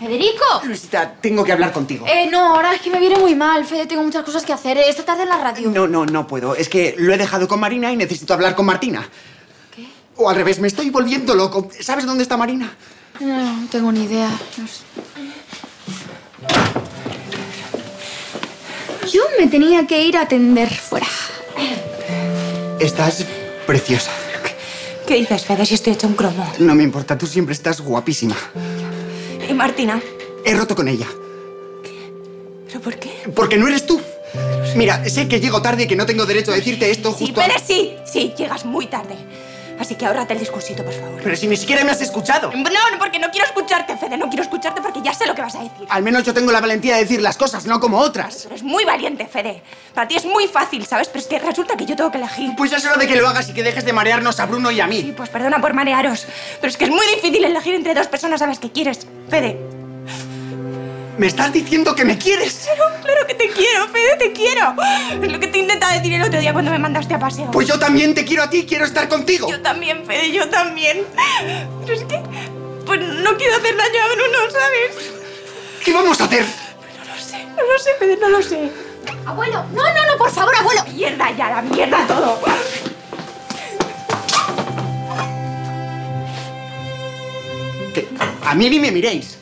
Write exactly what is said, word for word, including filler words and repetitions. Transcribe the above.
¿Federico? Luisita, tengo que hablar contigo. Eh, no, ahora es que me viene muy mal, Fede. Tengo muchas cosas que hacer. Esta tarde en la radio. No, no, no puedo. Es que lo he dejado con Marina y necesito hablar con Martina. ¿Qué? O al revés, me estoy volviendo loco. ¿Sabes dónde está Marina? No, no tengo ni idea. No sé. Yo me tenía que ir a atender fuera. Estás preciosa. ¿Qué dices, Fede, si estoy hecha un cromo? No me importa, tú siempre estás guapísima. ¿Y Martina? He roto con ella. ¿Pero por qué? Porque no eres tú. Mira, sé que llego tarde y que no tengo derecho a decirte esto Sí, justo... Fede, sí, sí, llegas muy tarde. Así que ahórrate el discursito, por favor. Pero si ni siquiera me has escuchado. No, no, porque no quiero escucharte, Fede, no quiero escucharte porque ya sé lo que vas a decir. Al menos yo tengo la valentía de decir las cosas, no como otras. Eres muy valiente, Fede. Para ti es muy fácil, ¿sabes? Pero es que resulta que yo tengo que elegir. Pues ya es hora de que lo hagas y que dejes de marearnos a Bruno y a Sí, mí. pues perdona por marearos, pero es que es muy difícil elegir entre dos personas a las que quieres, Fede. ¿Me estás diciendo que me quieres? Claro, claro que te quiero, Fede, te quiero. Es lo que te intentaba decir el otro día cuando me mandaste a paseo. Pues yo también te quiero a ti, quiero estar contigo. Yo también, Fede, yo también. Pero es que... Pues no quiero hacer daño a Bruno, ¿sabes? ¿Qué vamos a hacer? No lo sé, no lo sé, Fede, no lo sé. Abuelo, no, no, no, por favor, abuelo. Mierda ya, la mierda todo. ¿Qué? A mí ni me miréis.